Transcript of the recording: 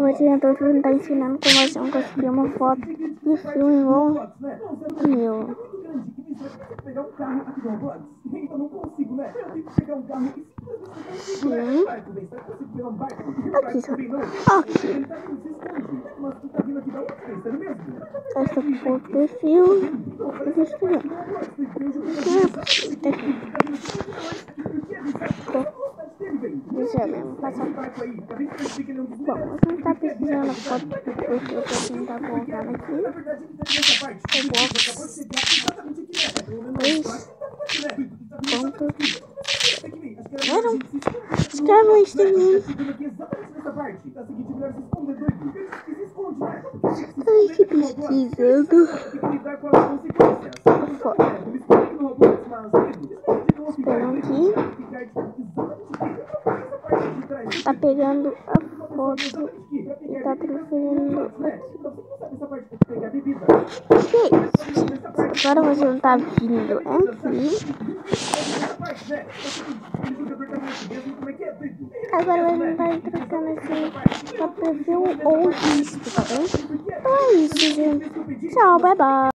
Mas o doutor está ensinando como você não conseguir uma foto de filme igual meu. Pegar um carro aqui do Roblox? Então não consigo, né? Eu tenho que pegar um carro e Sim. Aqui, só. Aqui. Essa foto de filme. Deixa eu passar. Bom, você não está precisando da foto do perfil que eu tentar colocar aqui. Eu coloco 2 pontos. Não. Escreva isso em mim. Estou aqui pesquisando. Esperando aqui. Tá pegando a foto e tá transferindo aqui. Que isso? Agora você não tá vindo aqui. Agora você não tá trocando assim pra perfil ou visto, tá bem? Então é isso, gente. Tchau, bye bye.